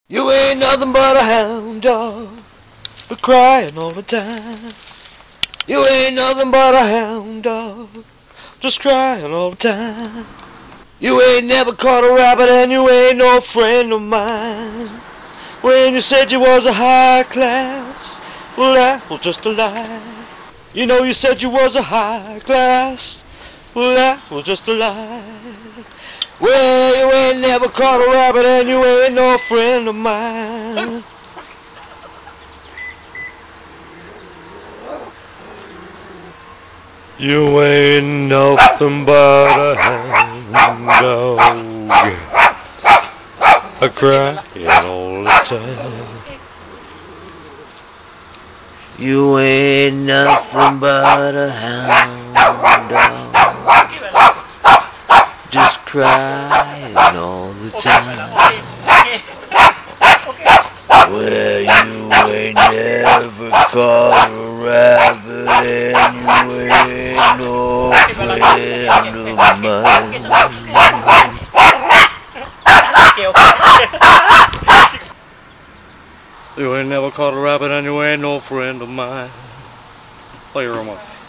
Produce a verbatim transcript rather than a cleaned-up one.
You ain't nothing but a hound dog, but crying all the time. You ain't nothing but a hound dog, just crying all the time. You ain't never caught a rabbit and you ain't no friend of mine. When you said you was a high class, well that was just a lie. You know you said you was a high class, well that was just a lie. Well, you ain't never caught a rabbit and you ain't no friend of mine. You ain't nothing but a hound dog, a crying all the time. You ain't nothing but a hound dog, just crying all the time. Well, you ain't never caught a rabbit and you ain't no friend of mine. You ain't never caught a rabbit and you ain't no friend of mine. Thank you very much.